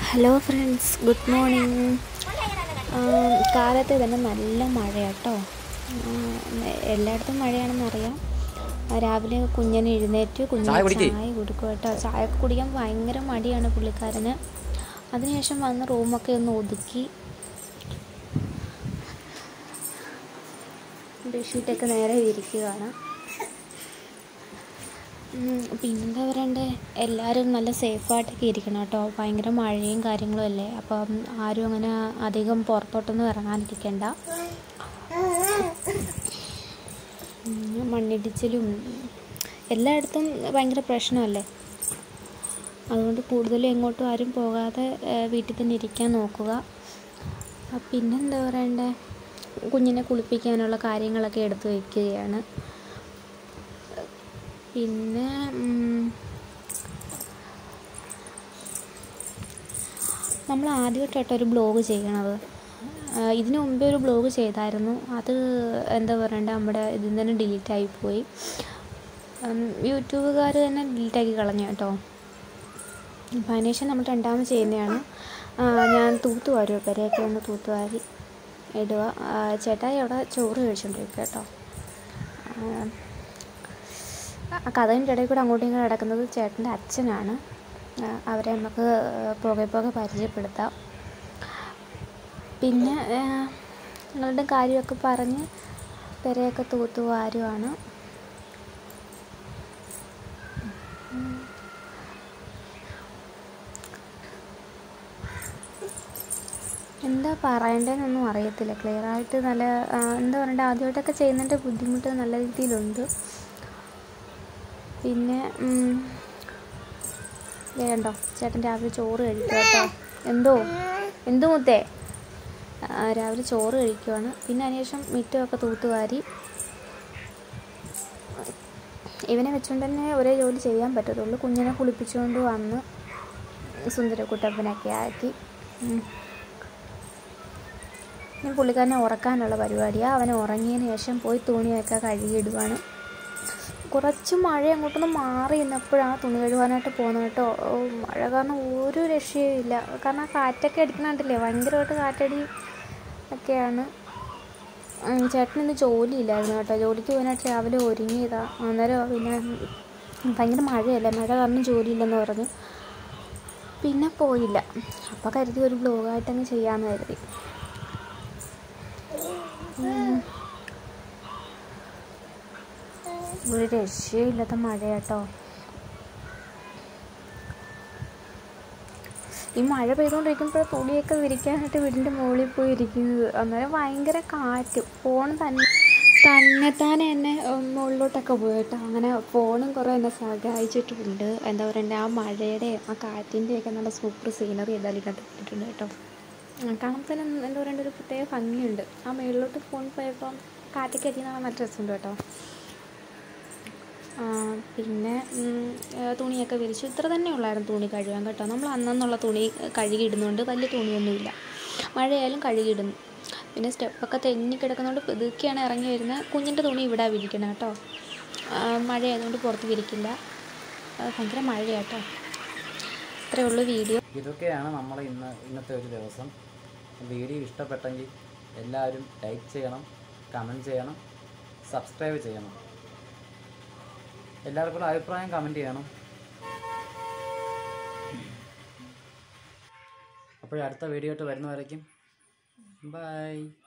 Hello friends, good morning. കാലത്ത് തന്നെ നല്ല മഴയാട്ടോ. എല്ലായിടത്തും മഴയാണെന്നറിയാം. രാവിലെ കുഞ്ഞിന് എഴുന്നേറ്റ് കുഞ്ഞിന് ചായ കൊടുക്കും കേട്ടോ. ചായ കുടിക്കാൻ ഭയങ്കര മടിയാണ് പുള്ളിക്കാരന്. അതിനുശേഷം വന്ന് റൂമൊക്കെ ഒന്ന് ഒതുക്കി ബെഡ്ഷീറ്റൊക്കെ നേരെ വിരിക്കുകയാണ്. പിന്നെന്താ പറയണ്ടേ, എല്ലാവരും നല്ല സേഫായിട്ടൊക്കെ ഇരിക്കണം കേട്ടോ. ഭയങ്കര മഴയും കാര്യങ്ങളും അല്ലേ, അപ്പം ആരും അങ്ങനെ അധികം പുറത്തോട്ടൊന്നും ഇറങ്ങാനിരിക്കണ്ട. മണ്ണിടിച്ചിലും എല്ലായിടത്തും ഭയങ്കര പ്രശ്നമല്ലേ, അതുകൊണ്ട് കൂടുതലും എങ്ങോട്ടും ആരും പോകാതെ വീട്ടിൽ തന്നെ ഇരിക്കാൻ നോക്കുക. പിന്നെന്താ പറയണ്ടേ, കുഞ്ഞിനെ കുളിപ്പിക്കാനുള്ള കാര്യങ്ങളൊക്കെ എടുത്ത് വയ്ക്കുകയാണ്. പിന്നെ നമ്മൾ ആദ്യമായിട്ടാട്ടോ ഒരു ബ്ലോഗ് ചെയ്യണത്. ഇതിനു മുമ്പേ ഒരു ബ്ലോഗ് ചെയ്തായിരുന്നു. അത് എന്താ പറയണ്ടേ, നമ്മുടെ ഇതിൽ തന്നെ ഡിലീറ്റായിപ്പോയി. യൂട്യൂബുകാർ തന്നെ ഡിലീറ്റാക്കി കളഞ്ഞു കേട്ടോ. അപ്പം അതിനുശേഷം നമ്മൾ രണ്ടാമത് ചെയ്യുന്നതാണ്. ഞാൻ തൂത്തുവാരുക, പെരയൊക്കെ ഒന്ന് തൂത്തുവാരി ഇടുക. ചേട്ടായി അവിടെ ചോറ് കഴിച്ചുകൊണ്ടിരിക്കുക കേട്ടോ. കഥകിൻ്റെ ഇടയിൽ കൂടെ അങ്ങോട്ടും ഇങ്ങോട്ടും കിടക്കുന്നത് ചേട്ടൻ്റെ അച്ഛനാണ്. അവരെ നമുക്ക് പോകെ പരിചയപ്പെടുത്താം. പിന്നെ നിങ്ങളുടെ കാര്യമൊക്കെ പറഞ്ഞ് പെരയൊക്കെ തൂത്തുവാരുവാണ്. എന്താ പറയേണ്ടതെന്നൊന്നും അറിയത്തില്ല ക്ലിയറായിട്ട്. നല്ല എന്താ പറയണ്ടേ, ആദ്യമായിട്ടൊക്കെ ചെയ്യുന്നതിൻ്റെ ബുദ്ധിമുട്ട് നല്ല രീതിയിലുണ്ട്. പിന്നെ വേണ്ടോ, ചേട്ടൻ രാവിലെ ചോറ് കഴിക്കുക കേട്ടോ. എന്തോ മുത്തേ, രാവിലെ ചോറ് കഴിക്കുവാണ്. പിന്നെ അതിനുശേഷം മുറ്റമൊക്കെ തൂത്തുവാരി. ഇവനെ വെച്ചുകൊണ്ട് തന്നെ ഒരേ ജോലി ചെയ്യാൻ പറ്റത്തുള്ളൂ. കുഞ്ഞിനെ കുളിപ്പിച്ചുകൊണ്ട് വന്ന് സുന്ദരക്കുട്ടപ്പനൊക്കെ ആക്കി ഞാൻ പുള്ളിക്കാരനെ ഉറക്കാനുള്ള പരിപാടിയാണ്. അവനെ ഉറങ്ങിയതിന് ശേഷം പോയി തുണിയൊക്കെ കഴുകിയിടുവാണ്. കുറച്ച് മഴ അങ്ങോട്ടൊന്ന് മാറി നിന്നപ്പോഴാണ് തുണി കഴുകാനായിട്ട് പോകുന്നത് കേട്ടോ. മഴ കാരണം ഒരു രക്ഷയും ഇല്ല. കാരണം കാറ്റൊക്കെ അടിക്കണുണ്ടല്ലേ, ഭയങ്കരമായിട്ട് കാറ്റടി ഒക്കെയാണ്. ചേട്ടനിന്ന് ജോലിയില്ലായിരുന്നു കേട്ടോ. ജോലിക്ക് പോകാനായിട്ട് രാവിലെ ഒരുങ്ങിയതാണ്. അന്നേരം പിന്നെ ഭയങ്കര മഴയല്ലേ, മഴ കാരണം ജോലിയില്ലെന്ന് പറഞ്ഞു. പിന്നെ പോയില്ല. അപ്പോൾ കരുതി ഒരു ബ്ലോഗായിട്ടങ്ങ് ചെയ്യാമെന്ന് കരുതി. ഒരു രക്ഷയില്ലാത്ത മഴ കേട്ടോ. ഈ മഴ പെയ്തുകൊണ്ടിരിക്കുമ്പോൾ തുണിയൊക്കെ വിരിക്കാനായിട്ട് വീടിൻ്റെ മുകളിൽ പോയി ഇരിക്കുന്നത്. അന്നേരം ഭയങ്കര കാറ്റ്. ഫോൺ തന്നെത്താനെ എന്നെ മുകളിലോട്ടൊക്കെ പോയി കേട്ടോ. അങ്ങനെ ഫോണും കുറേ എന്നെ സഹായിച്ചിട്ടുണ്ട്. എന്താ പറയണ്ടേ, ആ മഴയുടെയും ആ കാറ്റിൻ്റെയൊക്കെ നല്ല സൂപ്പർ സീനറി എന്തായാലും കണ്ടിട്ടുണ്ട് കേട്ടോ. കാണുമ്പോൾ തന്നെ എന്താ പറയണ്ട, ഒരു പ്രത്യേക ഭംഗിയുണ്ട്. ആ മുകളിലോട്ട് ഫോൺ പോയപ്പോൾ കാറ്റൊക്കെ അടിക്കുന്ന നല്ല രസമുണ്ട് കേട്ടോ. പിന്നെ തുണിയൊക്കെ വിരിച്ചു. ഇത്ര തന്നെ ഉള്ളായിരുന്നു തുണി കഴുകാൻ കേട്ടോ. നമ്മൾ അന്നുള്ള തുണി കഴുകിയിടുന്നുണ്ട്, വലിയ തുണിയൊന്നുമില്ല. മഴയായാലും കഴുകിയിടുന്നു. പിന്നെ സ്റ്റെപ്പൊക്കെ തെന്നി കിടക്കുന്നതുകൊണ്ട് ഇതൊക്കെയാണ് ഇറങ്ങി വരുന്നത്. കുഞ്ഞിൻ്റെ തുണി ഇവിടെ വിരിക്കണം കേട്ടോ. മഴയായതുകൊണ്ട് പുറത്ത് വിരിക്കില്ല. ഭയങ്കര മഴയാട്ടോ. ഇത്രയേ ഉള്ളൂ വീഡിയോ. ഇതൊക്കെയാണ് നമ്മൾ ഇന്നത്തെ ഒരു ദിവസം. വീഡിയോ ഇഷ്ടപ്പെട്ടെങ്കിൽ എല്ലാവരും ലൈക്ക് ചെയ്യണം, കമൻറ്റ് ചെയ്യണം, സബ്സ്ക്രൈബ് ചെയ്യണം. എല്ലാവർക്കും അഭിപ്രായം കമൻറ്റ് ചെയ്യണം. അപ്പോൾ അടുത്ത വീഡിയോ ആയിട്ട് വരുന്നവരേക്കും ബൈ.